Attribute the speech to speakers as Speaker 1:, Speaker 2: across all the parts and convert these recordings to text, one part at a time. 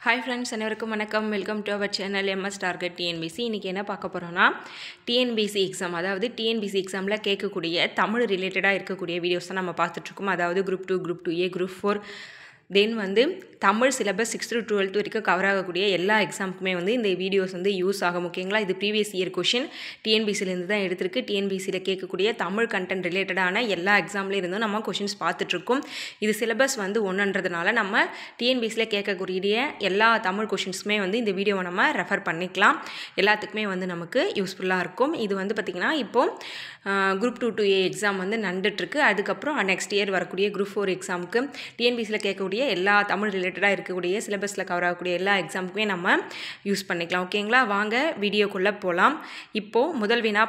Speaker 1: Hi friends, அனைவருக்கும் வணக்கம். Welcome to our channel MS target TNBC. இன்றைக்கி என்ன பார்க்க போகிறோன்னா TNBC எக்ஸாம், அதாவது TNBC எக்ஸாமில் கேட்கக்கூடிய தமிழ் ரிலேட்டடாக இருக்கக்கூடிய வீடியோஸ் தான் நம்ம பார்த்துட்ருக்கோம். அதாவது group 2, group 2A, group 4, then Tamil syllabus 6th to 12th வரைக்கும் கவர் ஆகக்கூடிய எல்லா எக்ஸாமுக்குமே இந்த வீடியோஸ் யூஸ் ஆகும். ஓகேங்களா? இது ப்ரீவியஸ் இயர் கொஷின் டிஎன்பிசிலேருந்து தான் எடுத்திருக்கு. டிஎன்பிசியில் கேட்கக்கூடிய தமிழ் கண்டென்ட் ரிலேட்டடான எல்லா எக்ஸாம்லேயும் இருந்தும் நம்ம கொஷின்ஸ் பார்த்துட்ருக்கோம். இது சிலபஸ் ஒன்றுன்றதுனால நம்ம டிஎன்பிசியில் கேட்கக்கூடிய எல்லா தமிழ் கொஷின்ஸுமே இந்த வீடியோவை நம்ம ரெஃபர் பண்ணிக்கலாம். எல்லாத்துக்குமே நமக்கு யூஸ்ஃபுல்லாக இருக்கும். இது பார்த்திங்கன்னா இப்போது குரூப் 2 to A எக்ஸாம் நடந்துட்டுருக்கு. அதுக்கப்புறம் நெக்ஸ்ட் இயர் வரக்கூடிய குரூப் 4 எக்ஸாமுக்கு டிஎன்பிசியில் கேட்கக்கூடிய எல்லா தமிழ் ரிலேட்டடாக இருக்கக்கூடிய சிலபஸில் கவர் ஆகக்கூடிய எல்லா எக்ஸாமுக்குமே நம்ம யூஸ் பண்ணிக்கலாம். ஓகேங்களா? வாங்க வீடியோக்குள்ளே போகலாம். இப்போது முதல் வினா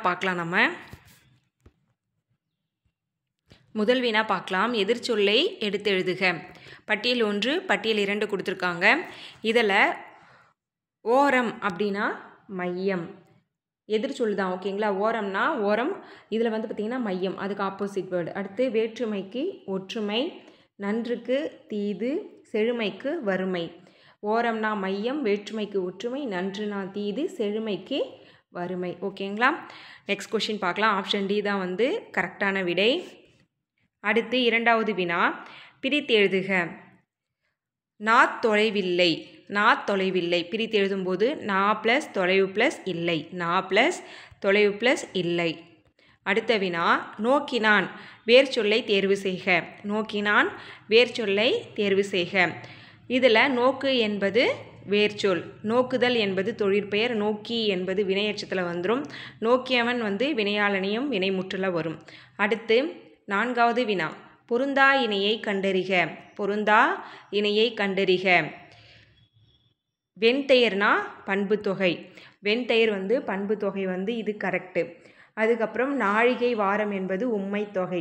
Speaker 1: பார்க்கலாம். எதிர்ச்சொல்லை எடுத்து எழுதுக. பட்டியல் 1, பட்டியல் 2 கொடுத்துருக்காங்க. இதில் ஓரம் அப்படின்னா மையம், எதிர்ச்சொல் தான். ஓகேங்களா? ஓரம்னா ஓரம், இதில் பார்த்திங்கன்னா மையம், அதுக்கு ஆப்போசிட் வேர்டு. அடுத்து வேற்றுமைக்கு ஒற்றுமை, நன்றுக்கு தீது, செழுமைக்கு வறுமை. ஓரம்னா மையம், வேற்றுமைக்கு ஒற்றுமை, நன்றுனா தீது, செழுமைக்கு வறுமை. ஓகேங்களா? நெக்ஸ்ட் கொஷின் பார்க்கலாம். ஆப்ஷன் டி தான் கரெக்டான விடை. அடுத்து இரண்டாவது வினா, பிரித்து எழுதுக. தொலைவில்லை, தொலைவில்லை பிரித்து எழுதும்போது + தொலைவு + இல்லை, + தொலைவு + இல்லை. அடுத்த வினா, நோக்கினான் வேர்ச்சொல்லை தேர்வு செய்க. நோக்கினான் வேர்ச்சொல்லை தேர்வு செய்க. இதில் நோக்கு என்பது வேர்ச்சொல், நோக்குதல் என்பது தொழிற்பெயர், நோக்கி என்பது வினையச்சத்தில் வந்துடும், நோக்கியவன் வினையாளனியும் வினைமுற்றுல வரும். அடுத்து நான்காவது வினா, பொருந்தா இணையை கண்டறிக. பொருந்தா இணையை கண்டறிக. வெண்தெயர்னா பண்பு தொகை, வெண்தெயர் பண்பு தொகை இது கரெக்டு. அதுக்கப்புறம் நாழிகை வாரம் என்பது உம்மை தொகை,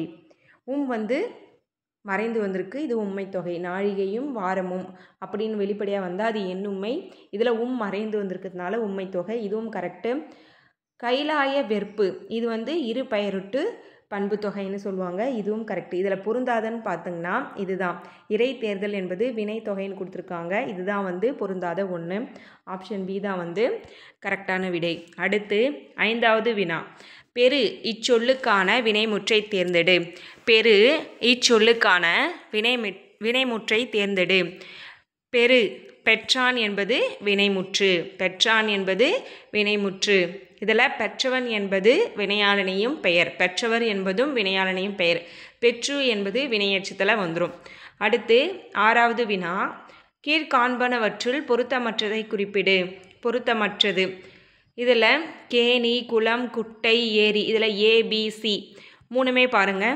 Speaker 1: மறைந்து வந்திருக்கு, இது உம்மை தொகை. நாழிகையும் வாரமும் அப்படின்னு வெளிப்படையாக வந்தால் அது எண்ணும்மை, இதில் மறைந்து வந்திருக்கிறதுனால உம்மை தொகை, இதுவும் கரெக்டு. கைலாய வெற்பு, இது இரு பெயருட்டு பண்பு தொகைன்னு சொல்லுவாங்க, இதுவும் கரெக்டு. இதில் பொருந்தாதன்னு பார்த்திங்கன்னா இதுதான், இறை தேர்தல் என்பது வினை தொகைன்னு கொடுத்துருக்காங்க, இதுதான் பொருந்தாத ஒன்று. ஆப்ஷன் பி தான் கரெக்டான விடை. அடுத்து ஐந்தாவது வினா, பெரு இச்சொல்லுக்கான வினைமுற்றை தேர்ந்தெடு. பெரு இச்சொல்லுக்கான வினைமுற்றை தேர்ந்தெடு. பெரு, பெற்றான் என்பது வினைமுற்று, பெற்றான் என்பது வினைமுற்று. இதில் பெற்றவன் என்பது வினையாளனையும் பெயர், பெற்றவர் என்பதும் வினையாளனையும் பெயர், பெற்று என்பது வினையச்சத்தில் வந்துடும். அடுத்து ஆறாவது வினா, கீழ்காண்பனவற்றுள் பொருத்தமற்றதை குறிப்பிடு. பொருத்தமற்றது, இதில் கேணி, குளம், குட்டை, ஏரி, இதில் ABC மூணுமே பாருங்கள்,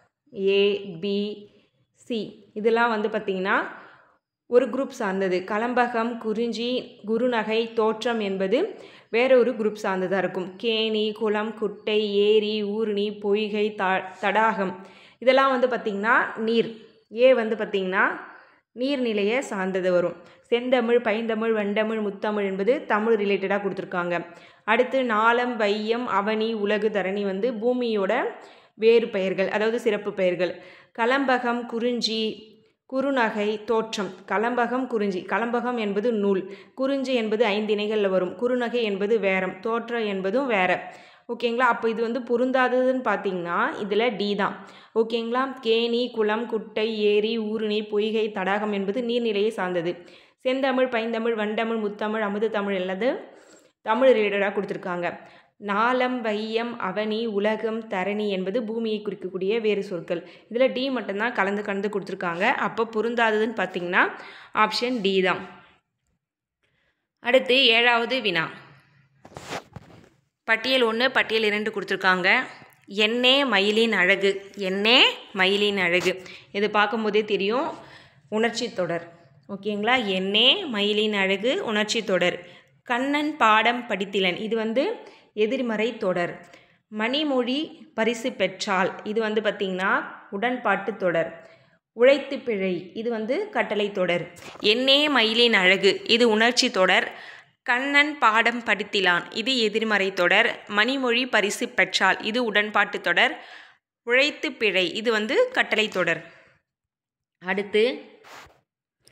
Speaker 1: ABC இதெல்லாம் பார்த்திங்கன்னா ஒரு குரூப் சார்ந்தது. கலம்பகம், குறிஞ்சி, குருநகை, தோற்றம் என்பது வேற ஒரு குரூப் சார்ந்ததாக இருக்கும். கேணி, குளம், குட்டை, ஏரி, ஊருணி, பொய்கை, தடாகம் இதெல்லாம் பார்த்திங்கன்னா நீர். ஏ பார்த்திங்கன்னா நீர்நிலையை சார்ந்தது வரும். செந்தமிழ், பைந்தமிழ், வெண்டமிழ், முத்தமிழ் என்பது தமிழ் ரிலேட்டடாக கொடுத்துருக்காங்க. அடுத்து நாளம், வையம், அவனி, உலகு, தரணி பூமியோட வேறு பெயர்கள், அதாவது சிறப்பு பெயர்கள். கலம்பகம், குறிஞ்சி, குறுநகை, தோற்றம். கலம்பகம், குறிஞ்சி, கலம்பகம் என்பது நூல், குறிஞ்சி என்பது 5 இணைகளில் வரும், குறுநகை என்பது வேரம், தோற்றம் என்பதும் வேற. ஓகேங்களா? அப்போ இது பொருந்தாததுன்னு பார்த்தீங்கன்னா இதில் டி தான். ஓகேங்களா? கேணி, குளம், குட்டை, ஏரி, ஊருணி, பொய்கை, தடாகம் என்பது நீர்நிலையை சார்ந்தது. செந்தமிழ், பைந்தமிழ், வண்டமிழ், முத்தமிழ், அமுத தமிழ் எல்லாது தமிழ் ரிலேட்டடாக கொடுத்துருக்காங்க. நாளம், வையம், அவனி, உலகம், தரணி என்பது பூமியை குறிக்கக்கூடிய வேறு சொற்கள். இதில் டி மட்டும்தான் கலந்து கொடுத்துருக்காங்க. அப்போ பொருந்தாததுன்னு பார்த்தீங்கன்னா ஆப்ஷன் டி தான். அடுத்து ஏழாவது வினா, பட்டியல் 1, பட்டியல் 2 கொடுத்துருக்காங்க. என்னே மயிலின் அழகு. என்னே மயிலின் அழகு, இது பார்க்கும்போதே தெரியும் உணர்ச்சி தொடர். ஓகேங்களா? என்னே மயிலின் அழகு உணர்ச்சி தொடர். கண்ணன் பாடம் படித்திலன், இது எதிர்மறை தொடர். மணிமொழி பரிசு பெற்றால், இது பார்த்திங்கன்னா உடன்பாட்டு தொடர். உழைத்து பிழை, இது கட்டளை தொடர். என்னே மயிலின் அழகு, இது உணர்ச்சி தொடர். கண்ணன் பாடம் படித்திலான், இது எதிர்மறை தொடர். மணிமொழி பரிசு பெற்றால், இது உடன்பாட்டு தொடர். உழைத்து பிழை, இது கட்டளை தொடர். அடுத்து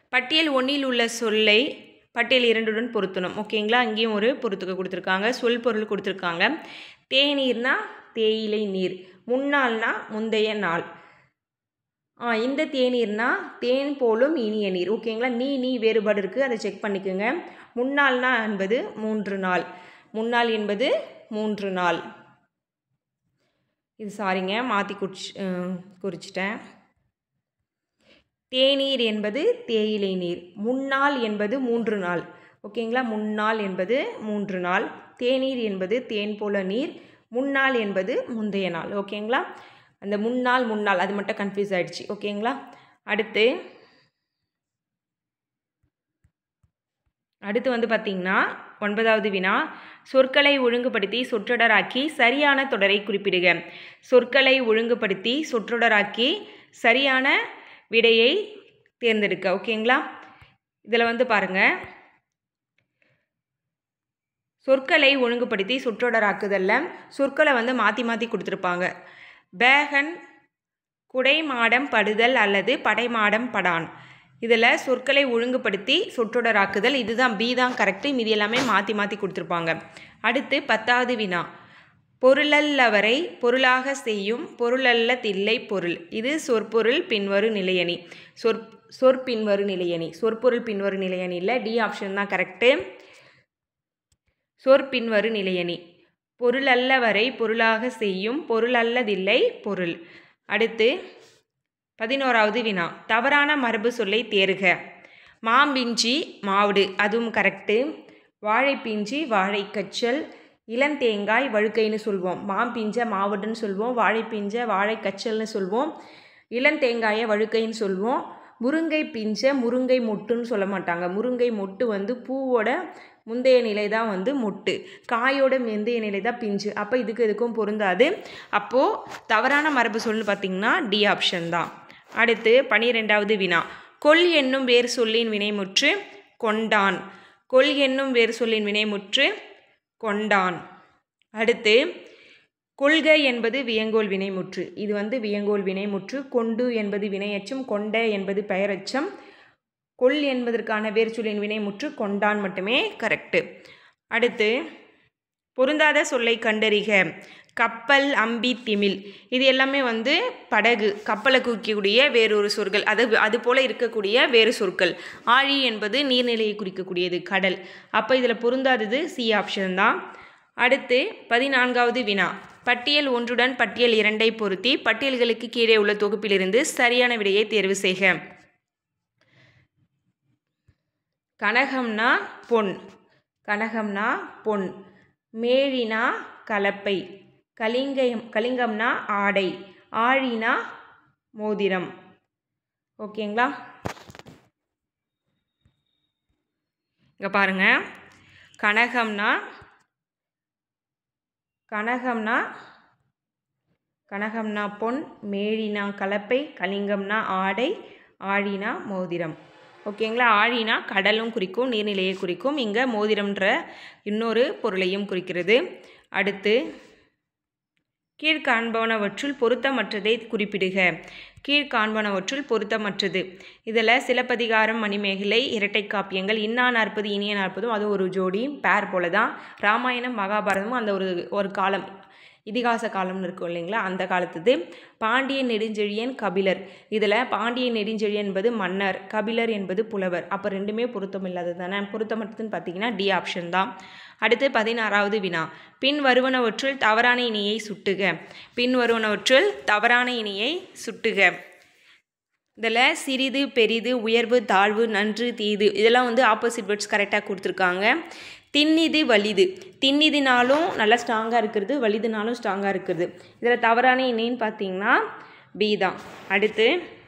Speaker 1: பட்டியல் 1இல் உள்ள சொல்லை பட்டியல் 2உடன் பொருத்தணும். ஓகேங்களா, இங்கேயும் ஒரு பொறுத்துக்க கொடுத்துருக்காங்க. சொல் பொருள் கொடுத்துருக்காங்க. தேநீர்னா தேயிலை நீர், முன்னாள்னா முந்தைய நாள். இந்த தேநீர்னா தேன் போலும் இனிய நீர். ஓகேங்களா, நீ வேறுபாடு இருக்குது, அதை செக் பண்ணிக்கோங்க. முன்னாள்னா என்பது 3 நாள், முன்னாள் என்பது 3 நாள். இது சாரிங்க, மாற்றி குறிச்சிட்டேன். தேநீர் என்பது தேயிலை நீர், முன்னாள் என்பது 3 நாள். ஓகேங்களா, முன்னாள் என்பது 3 நாள், தேநீர் என்பது தேன் போல நீர், முன்னாள் என்பது முந்தைய நாள். ஓகேங்களா, அந்த முன்னாள் அது மட்டும் கன்ஃபியூஸ் ஆகிடுச்சு. ஓகேங்களா, அடுத்து வந்து பார்த்திங்கன்னா 9வது வினா, சொற்களை ஒழுங்குபடுத்தி சொற்றொடராக்கி சரியான தொடரை குறிப்பிடுக. சொற்களை ஒழுங்குபடுத்தி சொற்றொடராக்கி சரியான விடையை தேர்ந்தெடுக்க. ஓகேங்களா, இதில் வந்து பாருங்கள், சொற்களை ஒழுங்குபடுத்தி சொற்றொடராக்குதலில் சொற்களை வந்து மாற்றி கொடுத்துருப்பாங்க. பேகன் குடைமாடம் படுதல் அல்லது படைமாடம் படான். இதில் சொற்களை ஒழுங்குபடுத்தி சொற்றொடராக்குதல், இதுதான் பி தான் கரெக்டு, மீதி எல்லாமே மாற்றி கொடுத்துருப்பாங்க. அடுத்து 10வது வினா, பொருளல்லவரை பொருளாக செய்யும் பொருளல்லதில்லை பொருள். இது சொற்பொருள் பின்வரு நிலையணி. சொற்பின்வரு நிலையணி, சொற்பொருள் பின்வரு நிலையணி இல்லை, டி ஆப்ஷன் தான் கரெக்டு. சொற்பின்வரு நிலையணி, பொருளல்லவரை பொருளாக செய்யும் பொருளல்லதில்லை பொருள். அடுத்து 11வது வினா, தவறான மரபு சொல்லை தேர்க. மாம்பிஞ்சி மாவுடு, அதுவும் கரெக்டு. வாழைப்பிஞ்சி வாழைக்கச்சல், இளந்தேங்காய் வழுக்கைன்னு சொல்வோம். மாம்பிஞ்ச மாவுடுன்னு சொல்வோம், வாழைப்பிஞ்ச வாழைக்கச்சல்னு சொல்வோம், இளந்தேங்காயை வழுக்கைன்னு சொல்வோம். முருங்கை பிஞ்ச முருங்கை மொட்டுன்னு சொல்ல மாட்டாங்க. முருங்கை மொட்டு வந்து பூவோட முந்தைய நிலை தான் வந்து மொட்டு, காயோட முந்தைய நிலை தான் பிஞ்சு. அப்போ இதுக்கும் பொருந்தாது. அப்போது தவறான மரபு சொல்லுன்னு பார்த்திங்கன்னா டி ஆப்ஷன் தான். அடுத்து 12வது வினா, கொல் என்னும் வேறு சொல்லின் வினைமுற்று கொண்டான். கொல் என்னும் வேறு சொல்லின் வினைமுற்று கொண்டான். அடுத்து கொள்க என்பது வியங்கோல் வினைமுற்று, இது வந்து வியங்கோல் வினைமுற்று. கொண்டு என்பது வினையச்சம், கொண்ட என்பது பெயரச்சம். கொல் என்பதற்கான வேறு சொல்லின் வினைமுற்று கொண்டான் மட்டுமே கரெக்டு. அடுத்து பொருந்தாத சொல்லை கண்டறிக. கப்பல் அம்பி திமில், இது எல்லாமே வந்து படகு கப்பலை குறிக்கக்கூடிய வேறொரு சொற்கள், அது போல் இருக்கக்கூடிய வேறு சொற்கள். ஆழி என்பது நீர்நிலையை குறிக்கக்கூடியது, கடல். அப்போ இதில் பொருந்தாதது சி ஆப்ஷன் தான். அடுத்து 14வது வினா, பட்டியல் 1உடன் பட்டியல் 2ஐ பொருத்தி பட்டியல்களுக்கு கீழே உள்ள தொகுப்பிலிருந்து சரியான விடையை தேர்வு செய்க. கனகம்னா பொன், கனகம்னா பொன். மேழினா கலப்பை, கலிங்கம்னா ஆடை, ஆழினா மோதிரம். ஓகேங்களா, இங்கே பாருங்கள், கனகம்னா பொன், மேழினா கலப்பை, கலிங்கம்னா ஆடை, ஆழினா மோதிரம். ஓகேங்களா, ஆழினா கடலும் குறிக்கும், நீர்நிலையை குறிக்கும். இங்கே மோதிரம்ன்ற இன்னொரு பொருளையும் குறிக்கிறது. அடுத்து கீழ்காண்பனவற்றுள் பொருத்தமற்றதை குறிப்பிடுக. கீழ்காண்பனவற்றுள் பொருத்தமற்றது, இதில் சிலப்பதிகாரம், மணிமேகலை, இரட்டை காப்பியங்கள், இன்னா நாற்பது இனிய நாற்பதும் அது ஒரு ஜோடி பேர் போல தான். ராமாயணம் மகாபாரதமும் அந்த ஒரு காலம், இதிகாச காலம்னு இருக்கும் இல்லைங்களா, அந்த காலத்துது. பாண்டியன் நெடுஞ்செழியன் கபிலர், இதில் பாண்டியன் நெடுஞ்செழியன் என்பது மன்னர், கபிலர் என்பது புலவர். அப்போ ரெண்டுமே பொருத்தம் இல்லாதது தானே. பொருத்தமற்றதுன்னு பார்த்தீங்கன்னா டி ஆப்ஷன் தான். அடுத்து 16வது வினா, பின் வருவனவற்றுள் தவறான இனியை சுட்டுக. பின் வருவனவற்றுள் தவறான இனியை சுட்டுக. இதில் சிறிது பெரிது உயர்வு தாழ்வு நன்று தீது இதெல்லாம் வந்து ஆப்போசிட் வேர்ட்ஸ் கரெக்டாக கொடுத்துருக்காங்க. தின்னிது வலிது, தின்னிதுனாலும் நல்லா ஸ்ட்ராங்காக இருக்கிறது, வலிதுனாலும் ஸ்ட்ராங்காக இருக்கிறது. இதில் தவறான இணைன்னு பார்த்தீங்கன்னா பி தான். அடுத்து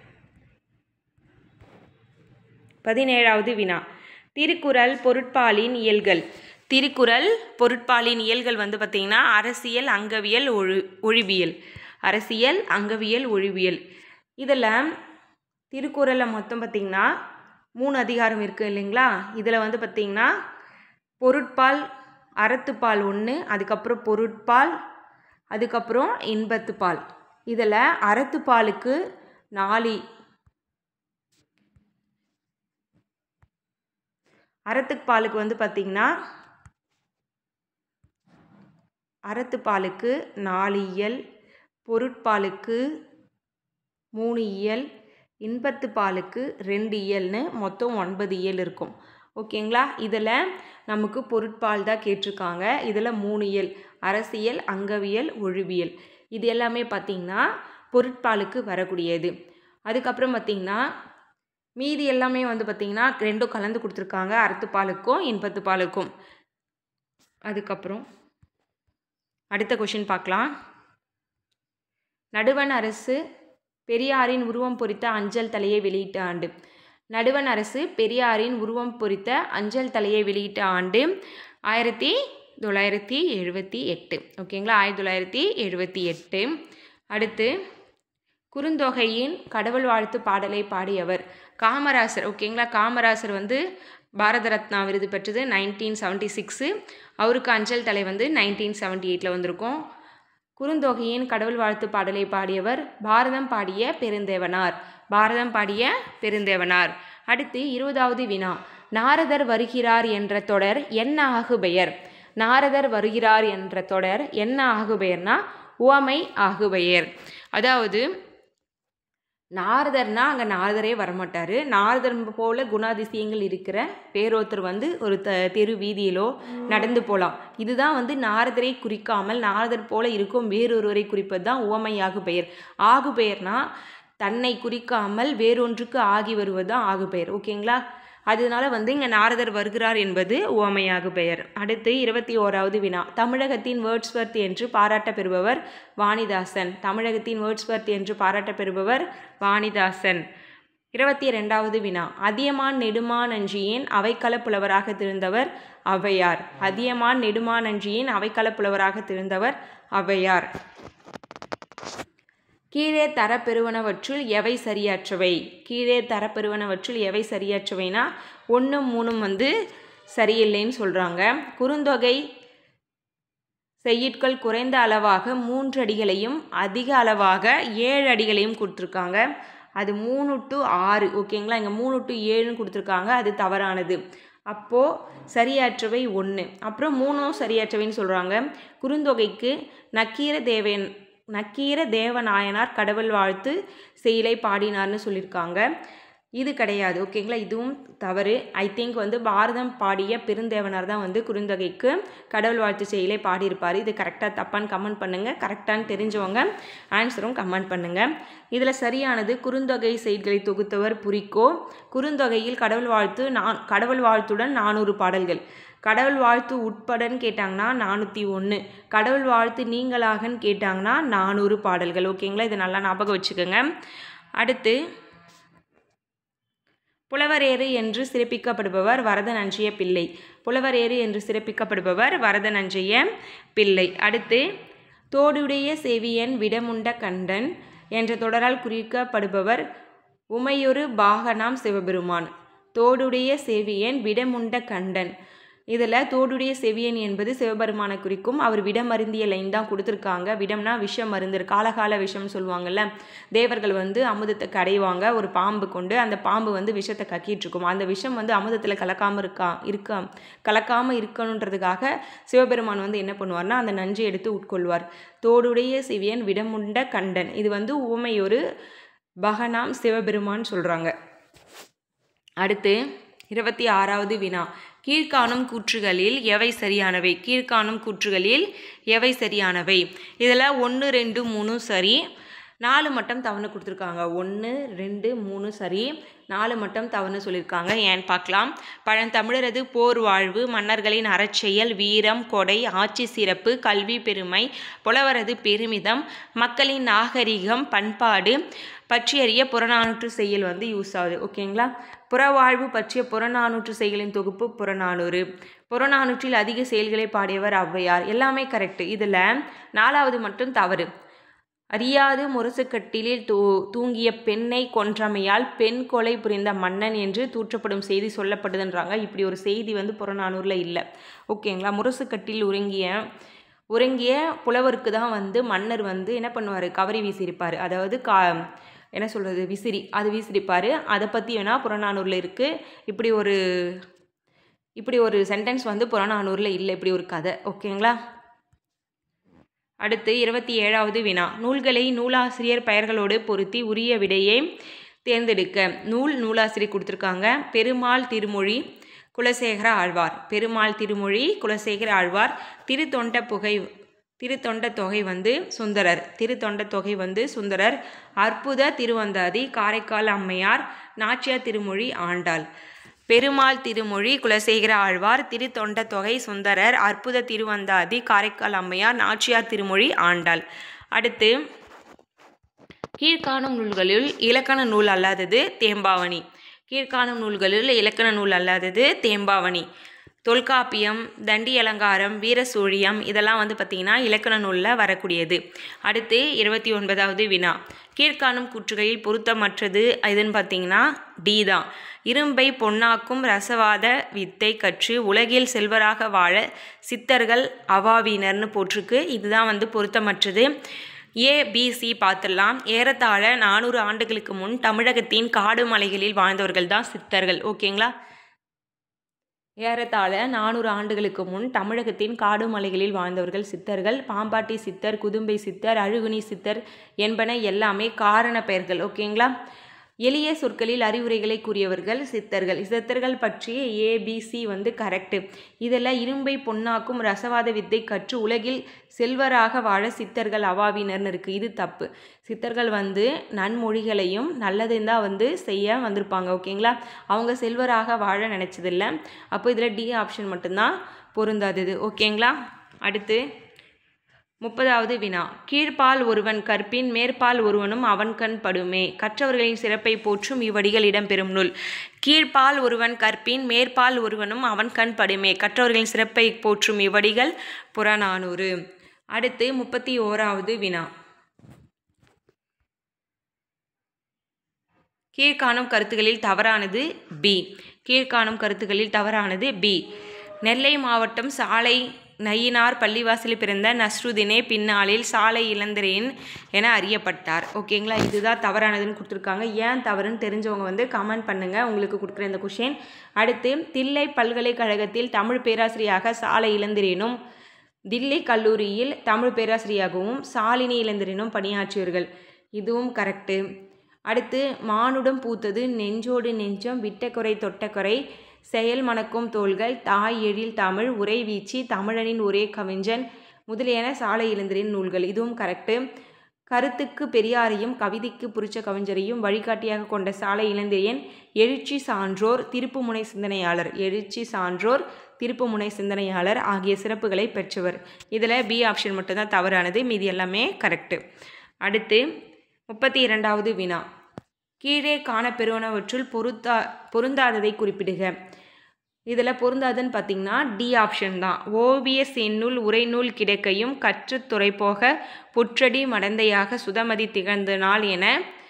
Speaker 1: 17வது வினா, திருக்குறள் பொருட்பாலின் இயல்கள். திருக்குறள் பொருட்பாலின் இயல்கள் வந்து பார்த்திங்கன்னா அரசியல், அங்கவியல், ஒழிவியல். அரசியல், அங்கவியல், ஒழிவியல். இதில் திருக்குறளில் மொத்தம் பார்த்திங்கன்னா 3 அதிகாரம் இருக்குது இல்லைங்களா. இதில் வந்து பார்த்திங்கன்னா பொருட்பால், அறத்துப்பால் 1, அதுக்கப்புறம் பொருட்பால், அதுக்கப்புறம் இன்பத்துப்பால். இதில் அறத்துப்பாலுக்கு 4 அறத்துப்பாலுக்கு வந்து பார்த்திங்கன்னா அறத்துப்பாலுக்கு 4 இயல், பொருட்பாலுக்கு 3 இயல், இன்பத்துப்பாலுக்கு 2 இயல்னு மொத்தம் 9 இயல் இருக்கும். ஓகேங்களா? இதில் நமக்கு பொருட்பால் தான் கேட்டிருக்காங்க. இதில் 3 இயல், அரசியல், அங்கவியல், ஒழுவியல், இது எல்லாமே பார்த்திங்கன்னா பொருட்பாலுக்கு வரக்கூடியது. அதுக்கப்புறம் பார்த்திங்கன்னா மீதி எல்லாமே வந்து பார்த்திங்கன்னா ரெண்டும் கலந்து கொடுத்துருக்காங்க, அறத்துப்பாலுக்கும் இன்பத்துப்பாலுக்கும். அதுக்கப்புறம் அடுத்த கொஷின் பார்க்கலாம். நடுவண் அரசு பெரியாரின் உருவம் பொறித்த அஞ்சல் தலையை வெளியிட்ட ஆண்டு. நடுவண் அரசு பெரியாரின் உருவம் பொறித்த அஞ்சல் தலையை வெளியிட்ட ஆண்டு 1978. ஓகேங்களா? 1978. அடுத்து குறுந்தொகையின் கடவுள் வாழ்த்து பாடலை பாடியவர் காமராசர். ஓகேங்களா? காமராசர் வந்து பாரத ரத்னா விருது பெற்றது 1976. அவருக்கு அஞ்சல் தலை வந்து 1978 வந்திருக்கும். குறுந்தொகையின் கடவுள் வாழ்த்து பாடலை பாடியவர் பாரதம் பாடிய பெருந்தேவனார். பாரதம் பாடிய பெருந்தேவனார். அடுத்து 20வது வினா. நாரதர் வருகிறார் என்ற தொடர் என்ன ஆகுபெயர்? நாரதர் வருகிறார் என்ற தொடர் என்ன ஆகுபெயர்னா உவமை ஆகுபெயர். அதாவது நாரதர்னா அங்கே நாரதரே வரமாட்டார். நாரதர் போல குணாதிசயங்கள் இருக்கிற வேறொருத்தர் வந்து ஒரு தெரு வீதியிலோ நடந்து போகலாம். இதுதான் வந்து நாரதரை குறிக்காமல் நாரதர் போல இருக்கும் வேறொருவரை குறிப்பது தான் உவமை ஆகுபெயர். ஆகுபெயர்னா தன்னை குறிக்காமல் வேறொன்றுக்கு ஆகி வருவது தான் ஆகுபெயர். ஓகேங்களா? அதனால வந்து இங்கே நாரதர் வருகிறார் என்பது உவமையாகு பெயர். அடுத்து 21வது வினா. தமிழகத்தின் வேர்ட்ஸ்வர்த் என்று பாராட்ட பெறுபவர் வாணிதாசன். தமிழகத்தின் வேர்ட்ஸ்வர்த் என்று பாராட்ட பெறுபவர் வாணிதாசன். 22வது வினா. அதியமான் நெடுமானஞ்சியின் அவைக்கள புலவராக திகழ்ந்தவர் ஔவையார். அதியமான் நெடுமானஞ்சியின் அவைக்கள புலவராக திகழ்ந்தவர் ஔவையார். கீழே தரப்பெறுவனவற்றுள் எவை சரியாற்றவை? கீழே தரப்பெறுவனவற்றுள் எவை சரியாற்றவைனா 1, 3 வந்து சரியில்லைன்னு சொல்கிறாங்க. குறுந்தொகை செய்யுட்கள் குறைந்த அளவாக 3 அடிகளையும் அதிக அளவாக 7 அடிகளையும் கொடுத்துருக்காங்க. அது 3 to 6. ஓகேங்களா? இங்கே 3 to 7ன்னு கொடுத்துருக்காங்க. அது தவறானது. அப்போது சரியாற்றவை 1. அப்புறம் 3ம் சரியாற்றவைன்னு சொல்கிறாங்க. குறுந்தொகைக்கு நக்கீர தேவநாயனார் கடவுள் வாழ்த்து செயலை பாடினார்னு சொல்லியிருக்காங்க. இது கிடையாது. ஓகேங்களா? இதுவும் தவறு. ஐ திங்க் வந்து பாரதம் பாடிய பெருந்தேவனார் தான் வந்து குறுந்தொகைக்கு கடவுள் வாழ்த்து செயலை பாடியிருப்பார். இது கரெக்டாக தப்பான்னு கமெண்ட் பண்ணுங்கள். கரெக்டானு தெரிஞ்சவங்க ஆன்சரும் கமெண்ட் பண்ணுங்கள். இதில் சரியானது குறுந்தொகை செய்திகளை தொகுத்தவர் புரிக்கோ. குறுந்தொகையில் கடவுள் வாழ்த்துடன் 400 பாடல்கள். கடவுள் வாழ்த்து உட்படன்னு கேட்டாங்கன்னா 401. கடவுள் வாழ்த்து நீங்களாகன்னு கேட்டாங்கன்னா 400 பாடல்கள். ஓகேங்களா? இதை நல்லா ஞாபகம் வச்சுக்கோங்க. அடுத்து புலவரேறு என்று சிறப்பிக்கப்படுபவர் வரதநஞ்சிய பிள்ளை. புலவரேறு என்று சிறப்பிக்கப்படுபவர் வரதநஞ்சிய பிள்ளை. அடுத்து தோடுடைய செவியன் விடமுண்ட கண்டன் என்ற தொடரால் குறிக்கப்படுபவர் உமையொரு பாகனாம் சிவபெருமான். தோடுடைய செவியன் விடமுண்ட கண்டன். இதில் தோடுடைய செவியன் என்பது சிவபெருமானை குறிக்கும். அவர் விடம் அருந்திய லைன் தான் கொடுத்துருக்காங்க. விடம்னா விஷம் மருந்தர், காலகால விஷம்னு சொல்லுவாங்கள்ல. தேவர்கள் வந்து அமுதத்தை கடைவாங்க ஒரு பாம்பு கொண்டு. அந்த பாம்பு வந்து விஷத்தை கக்கிட்டுருக்கும். அந்த விஷம் வந்து அமுதத்தில் கலக்காமல் இருக்கணுன்றதுக்காக சிவபெருமான் வந்து என்ன பண்ணுவார்னா அந்த நஞ்சை எடுத்து உட்கொள்வார். தோடுடைய செவியன் விடமுண்ட கண்டன். இது வந்து உவமையொரு பகனாம் சிவபெருமான் சொல்கிறாங்க. அடுத்து 26வது வினா. கீழ்காணும் கூற்றுகளில் எவை சரியானவை? கீழ்காணும் கூற்றுகளில் எவை சரியானவை? இதில் 1, 2, 3 சரி, 4 மட்டும் தவறுன்னு கொடுத்துருக்காங்க. 1, 2, 3 சரி, 4 மட்டும் தவறுன்னு சொல்லியிருக்காங்க. ஏன்னு பார்க்கலாம். பழந்தமிழரது போர் வாழ்வு, மன்னர்களின் அறச்செயல், வீரம், கொடை, ஆட்சி சிறப்பு, கல்வி பெருமை, புலவரது பெருமிதம், மக்களின் நாகரிகம், பண்பாடு பற்றியறிய புறநானூற்று செய்யுள் வந்து யூஸ் ஆகுது. ஓகேங்களா? புறவாழ்வு பற்றிய புறநானூற்று செய்யுளின் தொகுப்பு புறநானூறு. புறநானூற்றில் அதிக செயல்களை பாடியவர் ஔவையார். எல்லாமே கரெக்டு. இதில் 4வது மட்டும் தவறு. அறியாது முரசுக்கட்டிலில் தூங்கிய பெண்ணை கொன்றமையால் பெண் கொலை புரிந்த மன்னன் என்று தூற்றப்படும் செய்தி சொல்லப்படுதுன்றாங்க. இப்படி ஒரு செய்தி வந்து புறநானூரில் இல்லை. ஓகேங்களா? முரசுக்கட்டில் உறங்கிய புலவருக்கு தான் வந்து மன்னர் வந்து என்ன பண்ணுவார், கவரி வீசியிருப்பார். அதாவது என்ன சொல்கிறது, விசிறி, அது வீசியிருப்பார். அதை பற்றி வேணால் புறநானூரில் இருக்குது. இப்படி ஒரு இப்படி ஒரு சென்டென்ஸ் வந்து புறநானூறில் இல்லை, இப்படி ஒரு கதை. ஓகேங்களா? அடுத்து 27வது வினா. நூல்களை நூலாசிரியர் பெயர்களோடு பொருத்தி உரிய விடையை தேர்ந்தெடுக்க. நூலாசிரியர் கொடுத்துருக்காங்க. பெருமாள் திருமொழி குலசேகர ஆழ்வார். பெருமாள் திருமொழி குலசேகர ஆழ்வார். திருத்தொண்ட தொகை வந்து சுந்தரர். திருத்தொண்ட தொகை வந்து சுந்தரர். அற்புத திருவந்தாதி காரைக்கால் அம்மையார். நாச்சியார் திருமொழி ஆண்டாள். பெருமாள் திருமொழி குலசேகர ஆழ்வார். திருத்தொண்ட தொகை சுந்தரர். அற்புத திருவந்தாதி காரைக்கால் அம்மையார். நாச்சியார் திருமொழி ஆண்டாள். அடுத்து கீழ்காணும் நூல்களில் இலக்கண நூல் அல்லாதது தேம்பாவணி. கீழ்காணும் நூல்களில் இலக்கண நூல் அல்லாதது தேம்பாவணி. தொல்காப்பியம், தண்டி அலங்காரம், வீரசூழியம் இதெல்லாம் வந்து பார்த்திங்கன்னா இலக்கண நூலில் வரக்கூடியது. அடுத்து 29வது வினா. கீழ்காணும் கூற்றுகளில் பொருத்தமற்றது எதுன்னு பார்த்திங்கன்னா டி தான். இரும்பை பொன்னாக்கும் ரசவாத வித்தை கற்று உலகில் செல்வராக வாழ சித்தர்கள் அவாவினர்னு போட்டிருக்கு. இதுதான் வந்து பொருத்தமற்றது. ஏபிசி பார்த்துடலாம். ஏறத்தாழ 400 ஆண்டுகளுக்கு முன் தமிழகத்தின் காடு மலைகளில் வாழ்ந்தவர்கள் தான் சித்தர்கள். ஓகேங்களா? ஏறத்தாழ 400 ஆண்டுகளுக்கு முன் தமிழகத்தின் காடு மலைகளில் வாழ்ந்தவர்கள் சித்தர்கள். பாம்பாட்டி சித்தர், குதும்பை சித்தர், அழுகுனி சித்தர் என்பன எல்லாமே காரண பெயர்கள். ஓகேங்களா? எளிய சொற்களில் அறிவுரைகளை கூறியவர்கள் சித்தர்கள். சித்தர்கள் பற்றி ஏபிசி வந்து கரெக்டு. இதில் இரும்பை பொன்னாக்கும் ரசவாத வித்தை கற்று உலகில் செல்வராக வாழ சித்தர்கள் அவாவினர்னு இருக்குது. இது தப்பு. சித்தர்கள் வந்து நன்மொழிகளையும் நல்லதையும் தான் வந்து செய்ய வந்திருப்பாங்க. ஓகேங்களா? அவங்க செல்வராக வாழ நினச்சதில்லை. அப்போ இதில் டி ஆப்ஷன் மட்டும்தான் பொருந்தாதது. ஓகேங்களா? அடுத்து 30வது வினா. கீழ்ப்பால் ஒருவன் கற்பின் மேற்பால் ஒருவனும் அவன் கண் படுமே. கற்றவர்களின் சிறப்பை போற்றும் இவ்வடிகள் இடம்பெறும் நூல். கீழ்ப்பால் ஒருவன் கற்பின் மேற்பால் ஒருவனும் அவன் கண் படுமே. கற்றவர்களின் சிறப்பை போற்றும் இவ்வடிகள் புறநானூறு. அடுத்து 31வது வினா. கீழ்காணும் கருத்துகளில் தவறானது பி. கீழ்காணும் கருத்துகளில் தவறானது பி. நெல்லை மாவட்டம் சாலை நயினார் பள்ளிவாசலில் பிறந்த நஸ்ருதீனே பின்னாளில் சாலை இளந்திரையன் என அறியப்பட்டார். ஓகேங்களா? இதுதான் தவறானதுன்னு கொடுத்துருக்காங்க. ஏன் தவறுன்னு தெரிஞ்சவங்க வந்து கமெண்ட் பண்ணுங்கள். உங்களுக்கு கொடுக்குற இந்த கொஷின். அடுத்து தில்லை பல்கலைக்கழகத்தில் தமிழ் பேராசிரியராக சாலை இளந்திரையனும் தில்லி கல்லூரியில் தமிழ் பேராசிரியராகவும் சாலினி இளந்திரையனும் பணியாற்றியவர்கள். இதுவும் கரெக்டு. அடுத்து மானுடம் பூத்தது நெஞ்சோடு நெஞ்சம் விட்டக்குறை தொட்டக்குறை செயல் மணக்கும் தோள்கள் தாய் எழில் தமிழ் உரை வீச்சி தமிழனின் ஒரே கவிஞன் முதலியன சாலை இளந்திரையன் நூல்கள். இதுவும் கரெக்டு. கருத்துக்கு பெரியாரையும் கவிதைக்கு புரிச்ச கவிஞரையும் வழிகாட்டியாக கொண்ட சாலை இளந்திரையன் எழுச்சி சான்றோர் திருப்புமுனை சிந்தனையாளர். எழுச்சி சான்றோர் திருப்புமுனை சிந்தனையாளர் ஆகிய சிறப்புகளை பெற்றவர். இதில் பி ஆப்ஷன் மட்டும்தான் தவறானது. மீதி எல்லாமே கரெக்டு. அடுத்து 32வது வினா. கீழே காணப்பெறுவனவற்றுள் பொருந்தாததை குறிப்பிடுக. இதில் பொருந்தாதுன்னு பார்த்திங்கன்னா டி ஆப்ஷன் தான். ஓவிய செந்நூல் உரைநூல் கிடைக்கையும் கற்று துறை போக புற்றடி மடந்தையாக சுதமதி திகழ்ந்த நாள் என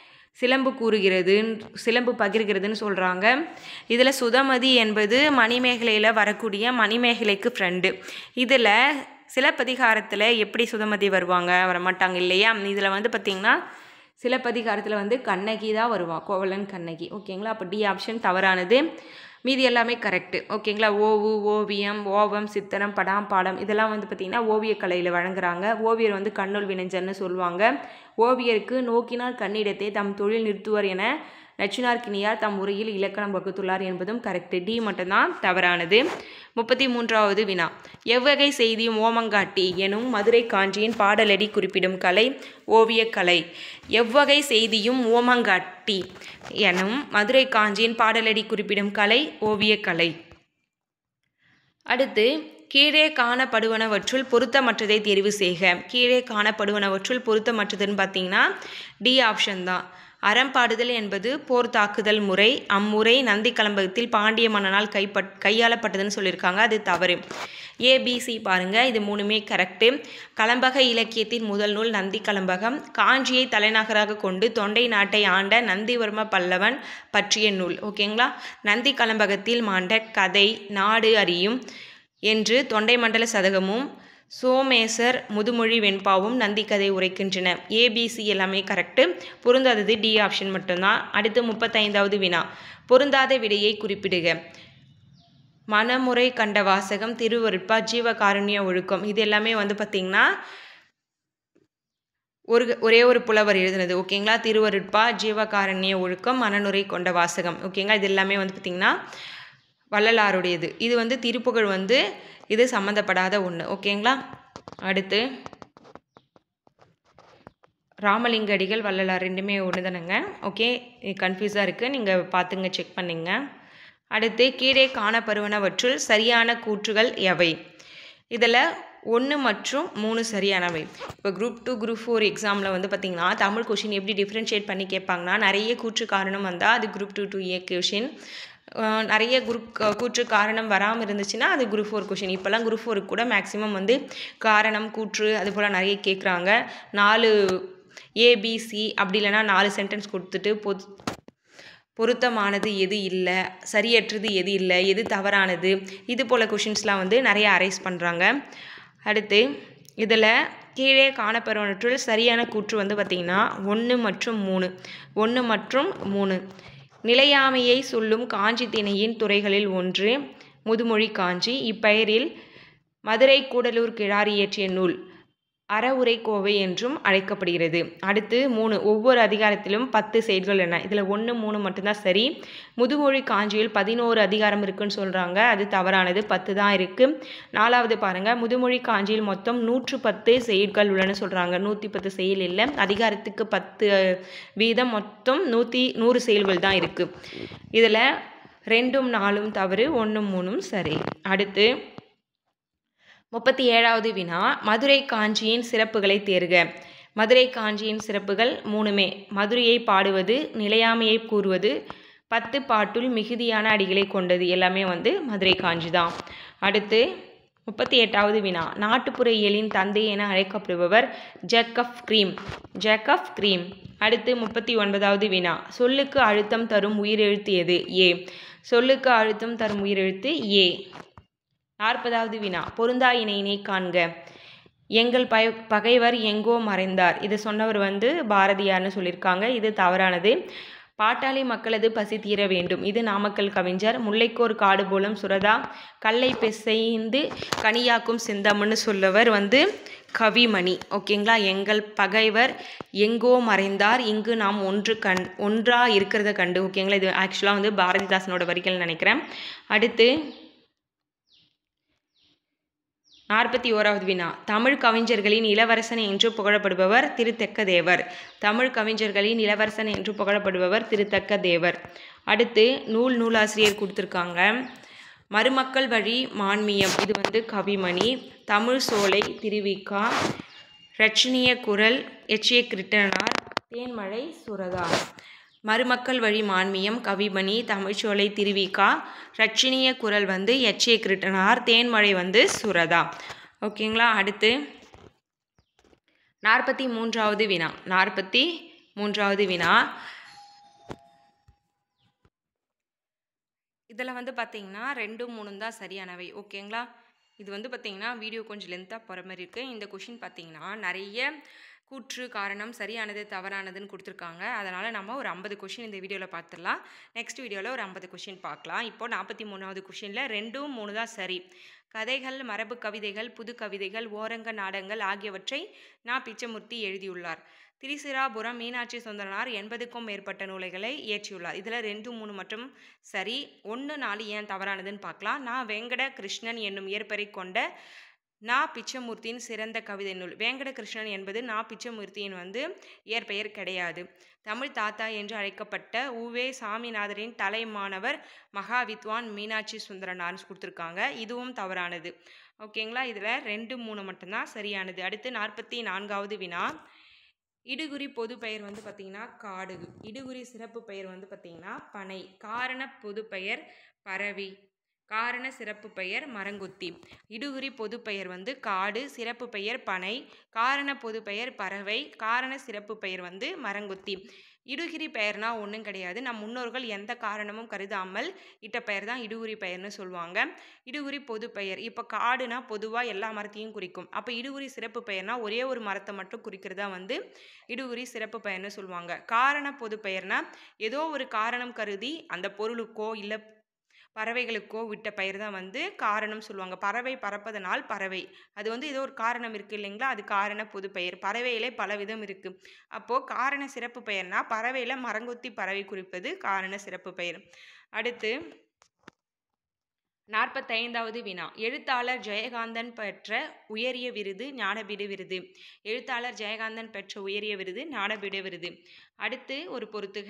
Speaker 1: சிலம்பு பகிர்கிறதுன்னு சொல்கிறாங்க. இதில் சுதமதி என்பது மணிமேகலையில் வரக்கூடிய மணிமேகலைக்கு ஃப்ரெண்டு. இதில் சிலப்பதிகாரத்தில் எப்படி சுதமதி வருவாங்க? வரமாட்டாங்க இல்லையா? இதில் வந்து பார்த்திங்கன்னா சிலப்பதிகாரத்தில் வந்து கண்ணகி தான் வருவான், கோவலன் கண்ணகி. ஓகேங்களா? அப்போ டி ஆப்ஷன் தவறானது. மீதி எல்லாமே கரெக்டு. ஓகேங்களா? ஓவு, ஓவியம், ஓவம், சித்திரம், படாம், பாடம் இதெல்லாம் வந்து பார்த்திங்கன்னா ஓவியக்கலையில் வழங்குறாங்க. ஓவியர் வந்து கண்ணுள் வினைஞ்சன்னு சொல்லுவாங்க. ஓவியருக்கு நோக்கினார் கண்ணிடத்தை தம் தொழில் நிறுத்துவர் என நச்சினார்க்கினியார் தம் உரையில் இலக்கணம் வகுத்துள்ளார் என்பதும் கரெக்டு. டி மட்டும்தான் தவறானது. 33வது வினா. எவ்வகை செய்தியும் ஓமங்காட்டி எனும் மதுரை காஞ்சியின் பாடலடி குறிப்பிடும் கலை ஓவியக்கலை. எவ்வகை செய்தியும் ஓமங்காட்டி எனும் மதுரை காஞ்சியின் பாடலடி குறிப்பிடும் கலை ஓவியக்கலை. அடுத்து கீழே காணப்படுவனவற்றுள் பொருத்தமற்றதை தெரிவு செய்க. கீழே காணப்படுவனவற்றுள் பொருத்தமற்றதுன்னு பார்த்தீங்கன்னா டி ஆப்ஷன் தான். அறம்பாடுதல் என்பது போர் தாக்குதல் முறை. அம்முறை நந்தி கலம்பகத்தில் பாண்டிய மன்னனால் கையாளப்பட்டதுன்னு சொல்லியிருக்காங்க. அது தவறு. ஏபிசி பாருங்கள், இது மூணுமே கரெக்டு. கலம்பக இலக்கியத்தின் முதல் நூல் நந்தி கலம்பகம். காஞ்சியை தலைநகராக கொண்டு தொண்டை நாட்டை ஆண்ட நந்திவர்ம பல்லவன் பற்றிய நூல். ஓகேங்களா? நந்தி கலம்பகத்தில் மாண்ட கதை நாடு அறியும் என்று தொண்டை மண்டல சதகமும் சோமேசர் முதுமொழி வெண்பாவும் நந்தி கதை உரைக்கின்றன. ஏபிசி எல்லாமே கரெக்டு. பொருந்தாதது டி ஆப்ஷன் மட்டும்தான். அடுத்து 35வது வினா. பொருந்தாத விடையை குறிப்பிடுக. மனமுறை கண்ட வாசகம், திருவருட்பா, ஜீவகாருண்ய ஒழுக்கம். இது எல்லாமே வந்து பார்த்திங்கன்னா ஒரே ஒரு புலவர் எழுதுனது. ஓகேங்களா? திருவருட்பா, ஜீவகாருண்ய ஒழுக்கம், மனனுரை கொண்ட வாசகம். ஓகேங்களா? இது எல்லாமே வந்து பார்த்திங்கன்னா வள்ளலாருடையது. இது வந்து திருப்புகழ் வந்து இது சம்மந்தப்படாத ஒன்று. ஓகேங்களா? அடுத்து ராமலிங்க அடிகள், வள்ளலார் ரெண்டுமே ஒன்று தானேங்க. ஓகே, கன்ஃபியூஸாக இருக்குது, நீங்கள் பார்த்துங்க, செக் பண்ணிங்க. அடுத்து கீழே காணப்படுவனவற்றுள் சரியான கூற்றுகள் எவை? இதில் 1 மற்றும் 3 சரியானவை. இப்போ குரூப் 2 குரூப் 4 எக்ஸாமில் வந்து பார்த்திங்கன்னா தமிழ் கொஷின் எப்படி டிஃப்ரென்ஷியேட் பண்ணி கேட்பாங்கன்னா, நிறைய கூற்று காரணம் வந்தால் அது குரூப் 2 கொஷின், நிறைய கூற்று காரணம் வராமல் இருந்துச்சுன்னா அது குரூப் 4 கொஷின். இப்போல்லாம் குரூப் 4 கூட மேக்ஸிமம் வந்து காரணம், கூற்று அது போல் நிறைய கேட்குறாங்க. 4 ஏபிசி அப்படி இல்லைனா 4 சென்டென்ஸ் கொடுத்துட்டு பொருத்தமானது எது இல்லை, சரியற்றது எது இல்லை, எது தவறானது, இது போல் கொஷின்ஸ்லாம் வந்து நிறைய அரைஸ் பண்ணுறாங்க. அடுத்து இதில் கீழே காணப்படுவனற்றுள் சரியான கூற்று வந்து பார்த்திங்கன்னா 1 மற்றும் 3. 1 மற்றும் 3 நிலையாமையை சொல்லும் காஞ்சி திணையின் துறைகளில் ஒன்று முதுமொழி காஞ்சி. இப்பெயரில் மதுரை கூடலூர் கிழார் இயற்றிய நூல் அறவுரை கோவை என்றும் அழைக்கப்படுகிறது. அடுத்து 3 ஒவ்வொரு அதிகாரத்திலும் 10 செயல்கள் என்ன? இதில் 1, 3 மட்டும்தான் சரி. முதுமொழி காஞ்சியில் 11 அதிகாரம் இருக்குன்னு சொல்கிறாங்க, அது தவறானது. 10 தான் இருக்குது. 4வது பாருங்கள், முதுமொழி காஞ்சியில் மொத்தம் 110 செயல்கள் உள்ளன சொல்கிறாங்க. 110 செயல் இல்லை, அதிகாரத்துக்கு 10 வீதம், மொத்தம் 100 செயல்கள் தான் இருக்குது. இதில் 2ம் 4ம் தவறு, 1ம் 3ம் சரி. அடுத்து 37வது வினா, மதுரை காஞ்சியின் சிறப்புகளை தேர்க. மதுரை காஞ்சியின் சிறப்புகள் 3மே மதுரையை பாடுவது, நிலையாமையை கூறுவது, 10 பாட்டுள் மிகுதியான அடிகளை கொண்டது. எல்லாமே வந்து மதுரை காஞ்சி தான். அடுத்து 38வது வினா, நாட்டுப்புற இயலின் தந்தை என அழைக்கப்படுபவர் ஜேக்கப் கிரீம். அடுத்து 39வது வினா, சொல்லுக்கு அழுத்தம் தரும் உயிரெழுத்து எது? ஏ. சொல்லுக்கு அழுத்தம் தரும் உயிரெழுத்து ஏ. 40வது வினா, பொருந்தா இணையினை காண்க. எங்கள் பகைவர் எங்கோ மறைந்தார். இது சொன்னவர் வந்து பாரதியார்னு சொல்லியிருக்காங்க, இது தவறானது. பாட்டாளி மக்களது பசி தீர வேண்டும், இது நாமக்கல் கவிஞர். முல்லைக்கோர் காடு போலும் சுரதா, கல்லை பிசைந்து கனியாக்கும் செந்தமிழ்னு சொல்லவர் வந்து கவிமணி. ஓகேங்களா? எங்கள் பகைவர் எங்கோ மறைந்தார், இங்கு நாம் ஒன்றா இருக்கிறத கண்டு. ஓகேங்களா? இது ஆக்சுவலாக வந்து பாரதிதாசனோட வரிகள் நினைக்கிறேன். அடுத்து 41வது வினா, தமிழ் கவிஞர்களின் இளவரசன் என்று புகழப்படுபவர் திருத்தக்க தேவர். தமிழ் கவிஞர்களின் இளவரசன் என்று புகழப்படுபவர் திருத்தக்க தேவர். அடுத்து நூலாசிரியர் கொடுத்துருக்காங்க. மருமக்கள் வழி மான்மியம், இது வந்து கவிமணி. தமிழ் சோலை திருவிக்கா. இரட்சணிய குரல் எச்சிய கிருட்டனார். தேன்மழை சுரதா. மருமக்கள் வழி மான்மியம் கவிமணி, தமிழ்ச்சோலை திருவிக்கா, இரட்சணிய குரல் வந்து எச்சிய கிருட்டனார், தேன்மழை வந்து சுரதா. ஓகேங்களா? அடுத்து 43வது வினா. 43வது வினா, இதில் வந்து பார்த்திங்கன்னா 2ம் 3ம் தான் சரியானவை. ஓகேங்களா? இது வந்து பார்த்திங்கன்னா வீடியோ கொஞ்சம் லென்த்தாக போகிற மாதிரி இருக்குது. இந்த கொஷின் பார்த்திங்கன்னா நிறைய கூற்று காரணம் சரியானது தவறானதுன்னு கொடுத்துருக்காங்க. அதனால் நம்ம ஒரு 50 கொஷின் இந்த வீடியோவில் பார்த்துடலாம். நெக்ஸ்ட் வீடியோவில் ஒரு 50 கொஷின் பார்க்கலாம். இப்போது 43வது கொஷினில் 2ம் 3 தான் சரி. கதைகள், மரபு கவிதைகள், புது கவிதைகள், ஓரங்க நாடகங்கள் ஆகியவற்றை பிச்சமூர்த்தி எழுதியுள்ளார். திரிசிராபுரம் மீனாட்சி சுந்தரனார் 80க்கும் மேற்பட்ட நூல்களை இயற்றியுள்ளார். இதில் 2, 3 மட்டும் சரி. 1, 4 ஏன் தவறானதுன்னு பார்க்கலாம். வெங்கட கிருஷ்ணன் என்னும் இயற்பெயரை கொண்ட பிச்சமூர்த்தியின் சிறந்த கவிதை நூல். வேங்கட கிருஷ்ணன் என்பது பிச்சமூர்த்தியின் வந்து இயற்பெயர் கிடையாது. தமிழ் தாத்தா என்று அழைக்கப்பட்ட உவே சாமிநாதரின் தலைமானவர் மகாவித்வான் மீனாட்சி சுந்தரனார்னு கொடுத்துருக்காங்க. இதுவும் தவறானது. ஓகேங்களா? இதில் 2, 3 மட்டும்தான் சரியானது. அடுத்து 44வது வினா, இடுகுறி பொது பெயர் வந்து பார்த்திங்கன்னா காடு. இடுகுறி சிறப்பு பெயர் வந்து பார்த்திங்கன்னா பனை. காரண பொது பெயர் பரவி. காரண சிறப்பு பெயர் மரங்கொத்தி. இடுகுறி பொது பெயர் வந்து காடு, சிறப்பு பெயர் பனை, காரண பொது பெயர் பறவை, காரண சிறப்பு பெயர் வந்து மரங்கொத்தி. இடுகுறி பெயர்னா ஒன்றும் கிடையாது, நம் முன்னோர்கள் எந்த காரணமும் கருதாமல் இட்ட பெயர் தான் இடுகுறி பெயர்னு சொல்லுவாங்க. இடுகுறி பொது பெயர், இப்போ காடுனா பொதுவாக எல்லா மரத்தையும் குறிக்கும். அப்போ இடுகுறி சிறப்பு பெயர்னா ஒரே ஒரு மரத்தை மட்டும் குறிக்கிறதா வந்து இடுகுறி சிறப்பு பெயர்னு சொல்லுவாங்க. காரண பொது பெயர்னா ஏதோ ஒரு காரணம் கருதி அந்த பொருளுக்கோ இல்லை பறவைகளுக்கோ விட்ட பெயர் தான் வந்து காரணம் சொல்லுவாங்க. பறவை பறப்பதனால் பறவை. அது வந்து ஏதோ ஒரு காரணம் இருக்கு இல்லைங்களா? அது காரண பொது பெயர். பறவையிலே பலவிதம் இருக்கு. அப்போ காரண சிறப்பு பெயர்னா பறவையில மரங்கொத்தி பறவை குறிப்பது காரண சிறப்பு பெயர். அடுத்து 45வது வினா. எழுத்தாளர் ஜெயகாந்தன் பெற்ற உயரிய விருது ஞானபீட விருது. எழுத்தாளர் ஜெயகாந்தன் பெற்ற உயரிய விருது ஞானபீட விருது. அடுத்து ஒரு பொறுத்துக.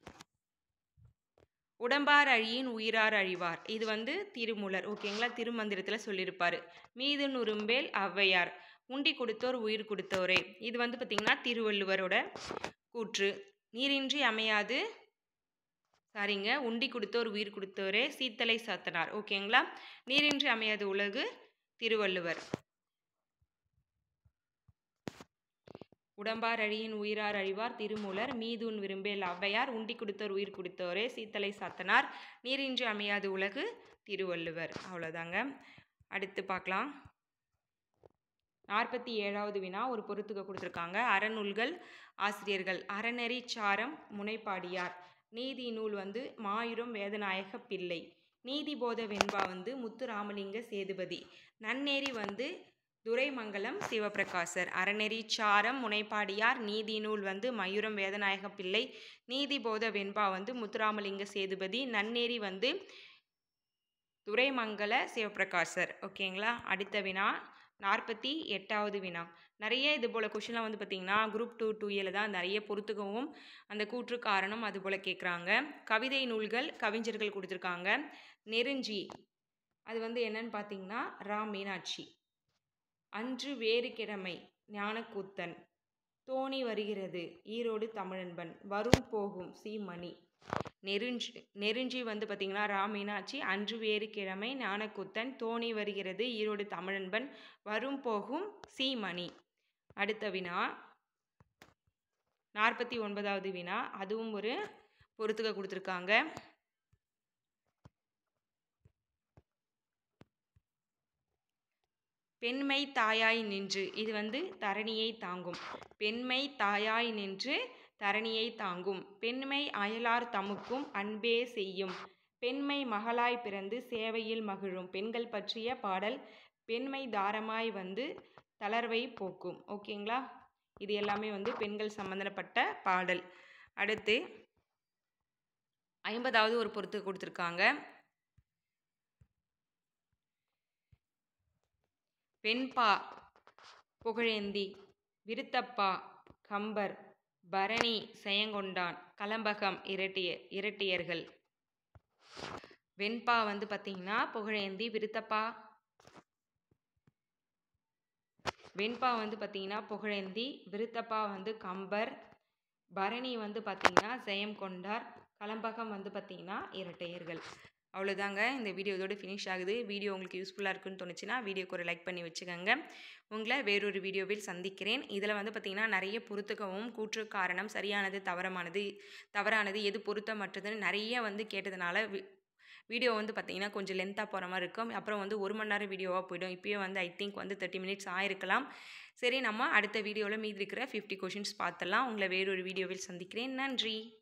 Speaker 1: உடம்பார் அழியின் உயிரார் அழிவார். இது வந்து திருமூலர். ஓகேங்களா? திருமந்திரத்தில் சொல்லியிருப்பார். மீது நுறும்பேல் ஔவையார். உண்டி கொடுத்தோர் உயிர் கொடுத்தோரே. இது வந்து பார்த்திங்கன்னா திருவள்ளுவரோட கூற்று. நீரின்றி அமையாது உண்டி கொடுத்தோர் உயிர் கொடுத்தோரே சீத்தலை சாத்தனார். ஓகேங்களா? நீரின்றி அமையாது உலகு திருவள்ளுவர். உடம்பார் அழியின் உயிரார் அழிவார் திருமூலர். மீதுன் விரும்பேல் ஔவையார். உண்டி கொடுத்தோர் உயிர் கொடுத்தோரே சீத்தலை சாத்தனார். நீரின்றி அமையாது உலகு திருவள்ளுவர். அவ்வளோதாங்க. அடுத்து பார்க்கலாம். 47வது வினா. ஒரு பொறுத்துக்க கொடுத்துருக்காங்க. அறநூல்கள் ஆசிரியர்கள். அறநெறி சாரம் முனைப்பாடியார். நீதி நூல் வந்து மாயூரம் வேதநாயக பிள்ளை. நீதிபோத வெண்பா வந்து முத்துராமலிங்க சேதுபதி. நன்னேரி வந்து துரைமங்கலம் சிவபிரகாசர். அறநெறி சாரம் முனைப்பாடியார். நீதி நூல் வந்து மயூரம் வேதநாயக பிள்ளை. நீதிபோத வெண்பா வந்து முத்துராமலிங்க சேதுபதி. நன்னேரி வந்து துரைமங்கல சிவபிரகாசர். ஓகேங்களா? அடுத்த வினா 48வது வினா. நிறைய இது போல் கொஷின்லாம் வந்து பார்த்திங்கன்னா குரூப் 2 2Aல தான் நிறைய பொறுத்துக்கவும் அந்த கூற்று காரணம் அது போல் கேட்குறாங்க. கவிதை நூல்கள் கவிஞர்கள் கொடுத்துருக்காங்க. நெருஞ்சி அது வந்து என்னன்னு பார்த்தீங்கன்னா ரா மீனாட்சி. அன்று வேறு கிழமை ஞானக்கூத்தன். தோணி வருகிறது ஈரோடு தமிழன்பன். வரும் போகும் சி மணி. நெருஞ்சி வந்து பார்த்திங்கன்னா ரா மீனாட்சி. அன்று வேறு கிழமை ஞானக்கூத்தன். தோணி வருகிறது ஈரோடு தமிழன்பன். வரும் போகும் சி மணி. அடுத்த வினா 49வது வினா. அதுவும் ஒரு பொறுத்துக்க கொடுத்துருக்காங்க. பெண்மை தாயாய் நின்று. இது வந்து தரணியை தாங்கும். பெண்மை தாயாய் நின்று தரணியை தாங்கும். பெண்மை அயலார் தமுக்கும் அன்பே செய்யும். பெண்மை மகளாய் பிறந்து சேவையில் மகிழும். பெண்கள் பற்றிய பாடல். பெண்மை தாரமாய் வந்து தளர்வை போக்கும். ஓகேங்களா? இது எல்லாமே வந்து பெண்கள் சம்பந்தப்பட்ட பாடல். அடுத்து 50வது ஒரு பொறுத்து கொடுத்துருக்காங்க. வெண்பா புகழேந்தி. விருத்தப்பா கம்பர். பரணி செயங்கொண்டான். கலம்பகம் இரட்டியர்கள். வெண்பா வந்து பார்த்திங்கன்னா புகழேந்தி. வெண்பா வந்து பார்த்திங்கன்னா புகழேந்தி. விருத்தப்பா வந்து கம்பர். பரணி வந்து பார்த்திங்கன்னா ஜெயம் கொண்டார். கலம்பகம் வந்து பார்த்திங்கன்னா இரட்டையர்கள். அவ்வளோதாங்க. இந்த வீடியோ இதோடு ஃபினிஷ் ஆகுது. வீடியோ உங்களுக்கு யூஸ்ஃபுல்லாக இருக்குன்னு தோணுச்சுன்னா வீடியோக்கு ஒரு லைக் பண்ணி வச்சுக்கோங்க. உங்களை வேறொரு வீடியோவில் சந்திக்கிறேன். இதில் வந்து பார்த்திங்கன்னா நிறைய பொருத்துக்கவும் கூற்று காரணம் சரியானது தவறானது எது பொருத்தமற்றதுன்னு நிறைய வந்து கேட்டதுனால வீடியோ வந்து பார்த்திங்கன்னா கொஞ்சம் லென்த்தாக போகிற மாதிரி இருக்கும். அப்புறம் வந்து 1 மணி நேரம் வீடியோவாக போய்டும். இப்போயே வந்து ஐ திங்க் வந்து 30 மினிட்ஸ் ஆயிருக்கலாம். சரி, நம்ம அடுத்த வீடியோவில் மீதி இருக்கிற 50 கொஷின்ஸ் பார்த்துடலாம். உங்களை வேறொரு வீடியோவில் சந்திக்கிறேன். நன்றி.